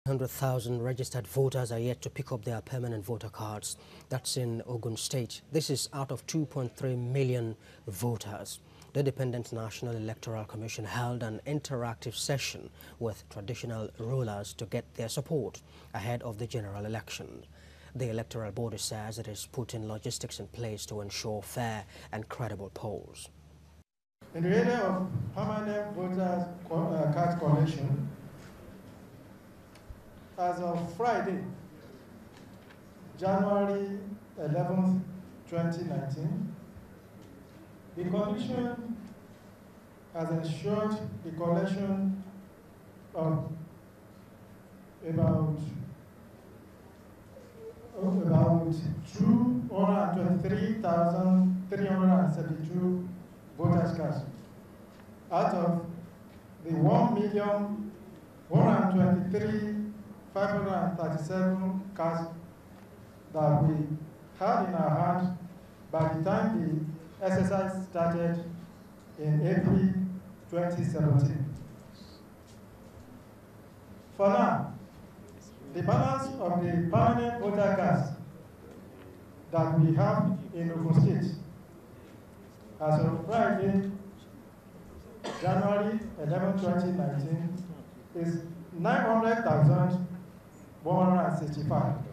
100,000 registered voters are yet to pick up their permanent voter cards. That's in Ogun State. This is out of 2.3 million voters. The Independent National Electoral Commission held an interactive session with traditional rulers to get their support ahead of the general election. The electoral body says it is putting logistics in place to ensure fair and credible polls. In the area of permanent voters card collection, as of Friday, January 11th, 2019, the Commission has ensured the collection of about 223,372 voters cards out of the 1,123,537 cards that we had in our hands by the time the exercise started in April 2017. For now, the balance of the permanent voter cards that we have in Ogun State as of Friday, January 11, 2019, is 900,165.